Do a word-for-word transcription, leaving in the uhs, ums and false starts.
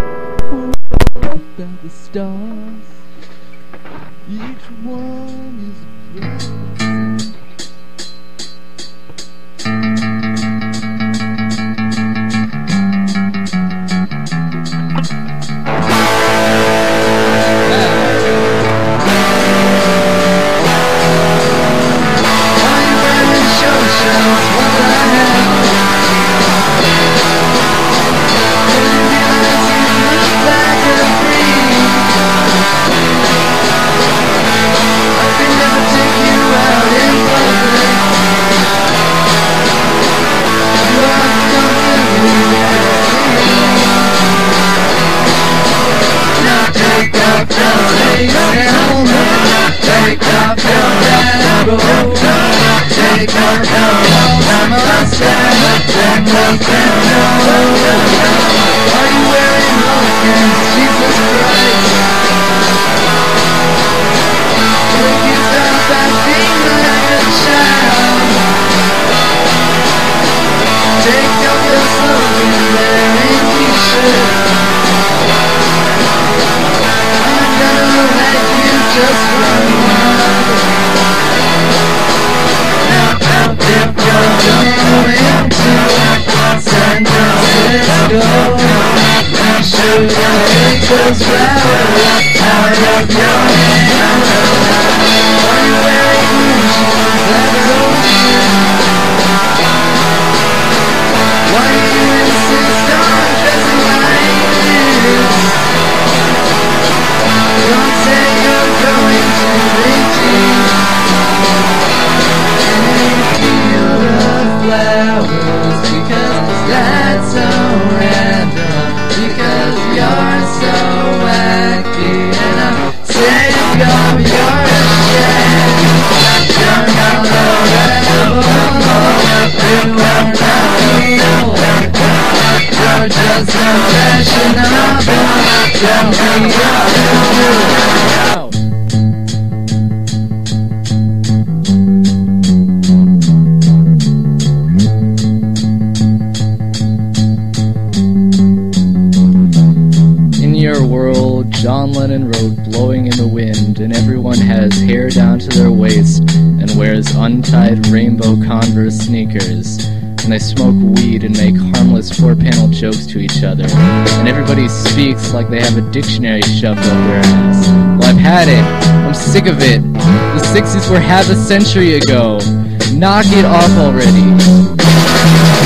Up at the stars, each one is a blessing. John Lennon wrote "Blowing in the Wind," and everyone has hair down to their waist and wears untied rainbow Converse sneakers, and they smoke weed and make harmless four-panel jokes to each other, and everybody speaks like they have a dictionary shoved up their ass. Well, I've had it. I'm sick of it. The sixties were half a century ago. Knock it off already.